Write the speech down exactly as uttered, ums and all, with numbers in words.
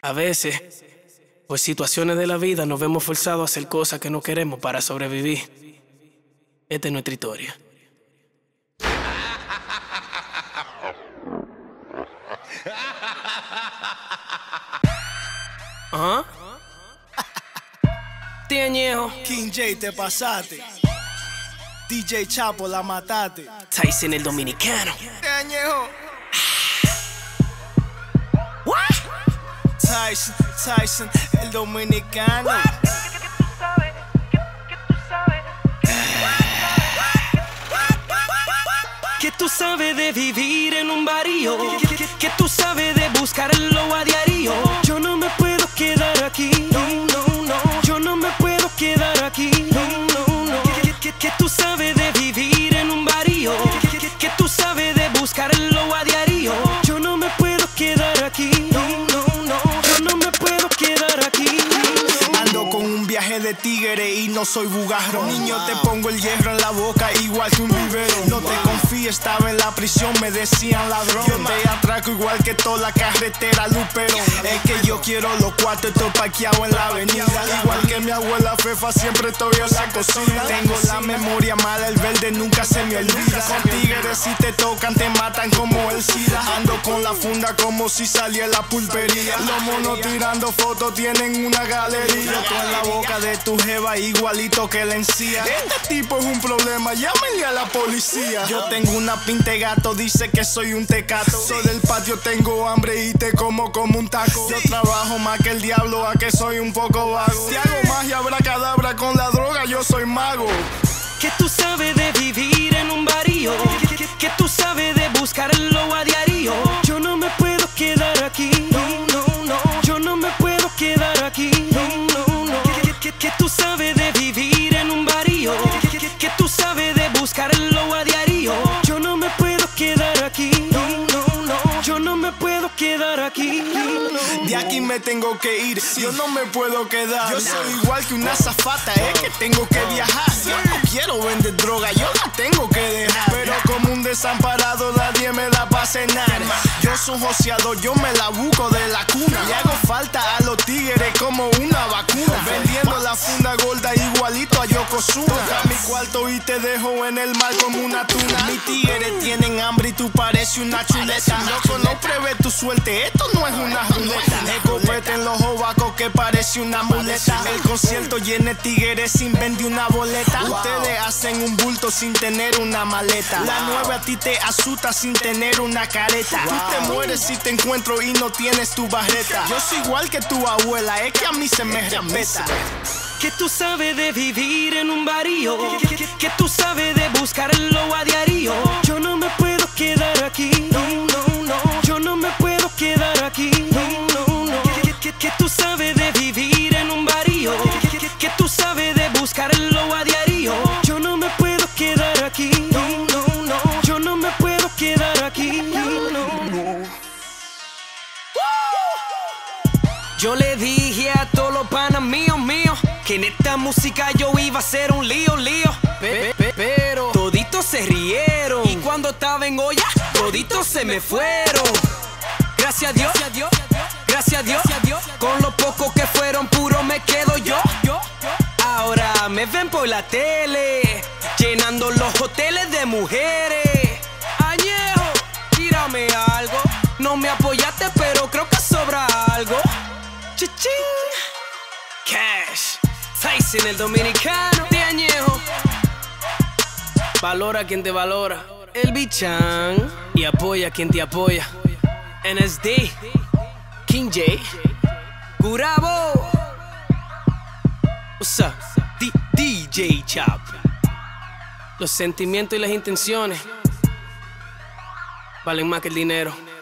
A veces, por situaciones de la vida, nos vemos forzados a hacer cosas que no queremos para sobrevivir. Esta es nuestra historia. Ajá. Tiañejo. King J, te pasaste. D J Chapo, la mataste. Tyson el dominicano. Tiañejo. Tyson, Tyson, el dominicano. ¿Qué tú sabes de vivir en un barrio? ¿Qué tú sabes de buscarlo a diario? Yo no me puedo quedar aquí. No, no, no. Yo no me puedo quedar aquí. No, no, no. ¿Qué tú sabes de vivir en un barrio? ¿Qué tú sabes de buscarlo a diario? Yo no me puedo quedar aquí. No, no, no. Yo no me puedo quedar aquí. Ando con un viaje de tigre y no soy bugarro. Niño, te pongo el hierro en la boca igual que un vivero. No te confíes, estaba en la prisión, me decían ladrón. Yo te atraco igual que toda la carretera Lupero. Es que yo quiero los cuartos, estoy parqueado en la avenida. Igual que mi abuela Fefa, siempre estoy en la cocina. Tengo la memoria mala, el verde nunca se me olvida. Con tigres si te tocan te matan como el SIDA. Ando con la funda como si saliera la pulpería. Los monos tirando fotos tienen una galería. Tú en la boca de tu jeva igualito que la encía. Este tipo es un problema, llámenle a la policía. Yo tengo una pinta de gato, dice que soy un tecato. Soy del patio, tengo hambre y te como como un taco. Yo trabajo más que el diablo, a que soy un poco vago. Si hago magia, abracadabra con la droga, yo soy mago. ¿Qué tú sabes de vivir en un barrio? ¿Qué tú sabes de buscarlo a diario? Yo no me puedo quedar aquí. No, no, no. Yo no me puedo quedar aquí. No, no, no. ¿Qué tú sabes de vivir en un barrio? ¿Qué tú sabes de buscarlo a diario? Yo no me puedo quedar aquí. No, no, no. Yo no me puedo quedar aquí. De aquí me tengo que ir, yo no me puedo quedar. Yo soy igual que una azafata, es que tengo que viajar. Yo no quiero vender droga, yo la tengo que dejar. Pero como un desamparado nadie me da pa' cenar. Yo soy un joseador, yo me la busco de la cuna. Le hago falta a los tigres como una vacuna. Vendiendo la funda gorda igualito a Yokozuna. Da mi cuarto y te dejo en el mar como una tuna. Mis tigres tienen hambre y tú pareces una chuleta. Loco, no pruebes tu suerte, esto no es una ruleta. Escopete en los ovacos que parece una muleta. El concierto lleno de tigres sin vender una boleta. Ustedes hacen un bulto sin tener una maleta. La nueva a ti te asusta sin tener una careta. Tú te mueres si te encuentro y no tienes tu barreta. Yo soy igual que tu abuela, es que a mí se me respeta. ¿Qué tú sabes de vivir en un barrio? ¿Qué tú sabes de buscarlo a diario? Yo no me puedo quedar aquí. No, no, no. Yo no me puedo quedar aquí. No, no, no. ¿Qué tú sabes de vivir en un barrio? ¿Qué tú sabes de buscarlo a diario? Yo no me puedo quedar aquí. No, no, no. Yo no me puedo quedar aquí. No, no. Yo le dije a todos los panas míos, míos, que en esta música yo iba a ser un lío, lío. Pe, pe, pero toditos se rieron. Y cuando estaba en olla, toditos se me fueron. Gracias a Dios, gracias a Dios, con lo poco que fueron puro me quedo yo. Ahora me ven por la tele, llenando los hoteles de mujeres. Añejo, tírame algo. No me apoyaste, pero creo que sobra algo. Chichín. Cash, Tyson el dominicano. De Añejo. Valora a quien te valora. El Bichan. Y apoya a quien te apoya. N S D, King J, Gurabo. What's up? D DJ Chap. Los sentimientos y las intenciones valen más que el dinero.